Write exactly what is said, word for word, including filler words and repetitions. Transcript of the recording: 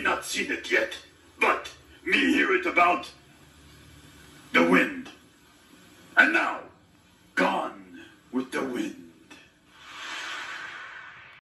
not seen it yet, but me hear it about